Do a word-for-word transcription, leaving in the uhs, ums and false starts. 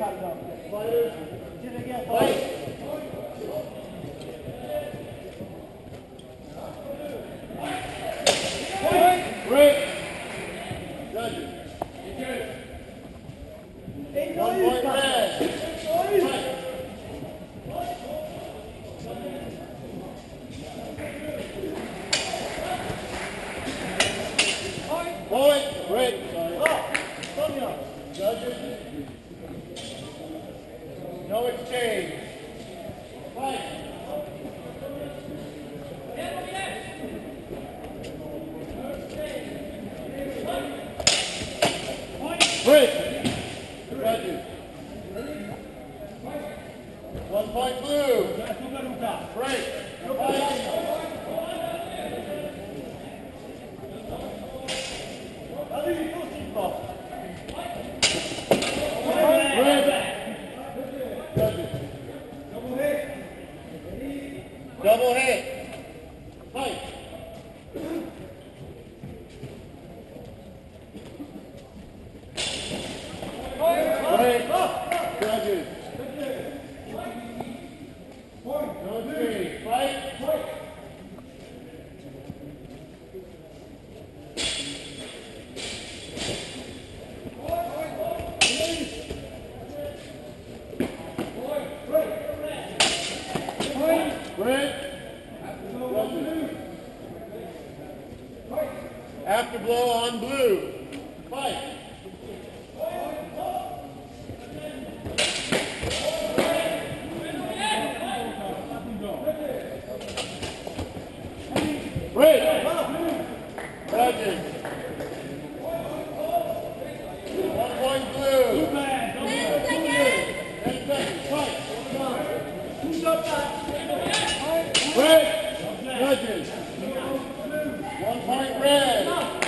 No exchange. Fight. Break. Judges. One point blue. Break. Double hit. Fight. Break. Judges. No three. Fight. Break. After blow on blue. Fight. Break. Judges. One point blue. Ten seconds. Fight. Break. Judges. One point red.